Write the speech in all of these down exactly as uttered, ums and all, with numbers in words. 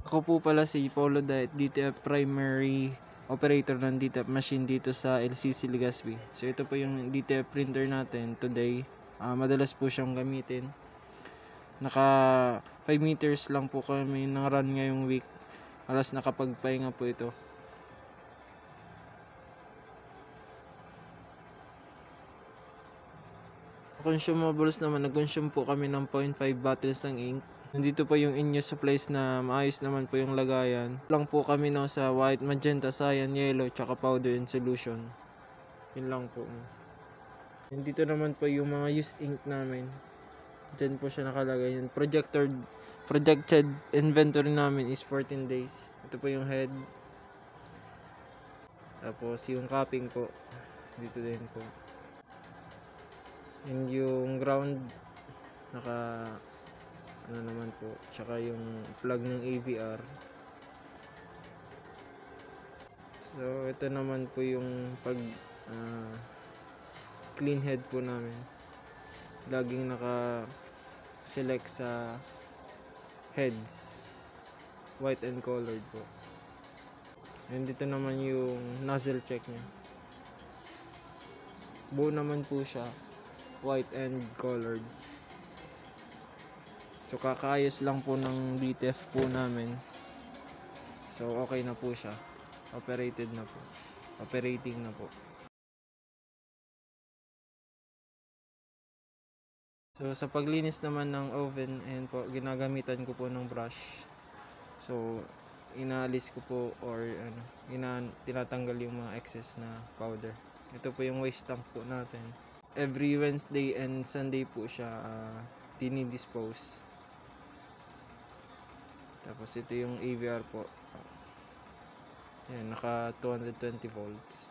Ako po pala si Paulo Diet, D T F primary operator ng D T F machine dito sa L C C Legazpi. So ito po yung D T F printer natin today. Uh, madalas po siyang gamitin. Naka five meters lang po kami ng run ngayong week. Alas nakapagpahinga po ito. Consumables naman, nag-consume po kami ng zero point five bottles ng ink. Nandito po yung in-use supplies na maayos naman po yung lagayan. Lang po kami no sa white, magenta, cyan, yellow, tsaka powder and solution. Yun lang po. Nandito naman po yung mga used ink namin. Diyan po siya nakalagay. Yung projector, projected inventory namin is fourteen days. Ito po yung head. Tapos yung capping po. Dito din po. And yung ground naka ano naman po, tsaka yung plug ng A V R. So ito naman po yung pag uh, clean head po namin. Laging naka select sa heads, white and colored po. And dito naman yung nozzle check nya. Buo naman po siya, white and colored. So kakaayos lang po ng D T F po namin. So okay na po siya. Operated na po. Operating na po. So sa paglinis naman ng oven, ayan po, ginagamitan ko po ng brush. So inaalis ko po or ano, ina tinatanggal yung mga excess na powder. Ito po yung waste tank po natin. Every Wednesday and Sunday po siya uh, dinidispose. Tapos ito yung A V R po. Ayan, naka two hundred twenty volts.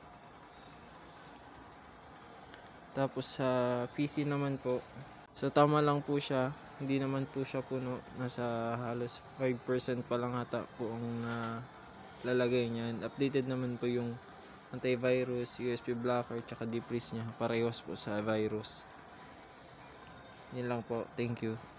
Tapos sa uh, P C naman po, so tama lang po siya. Hindi naman po siya puno. Nasa halos five percent pa lang ata po ang uh, lalagay niyan. Updated naman po yung antivirus, U S B blocker, tsaka defreeze niya. Parehas po sa virus. Yun lang po. Thank you.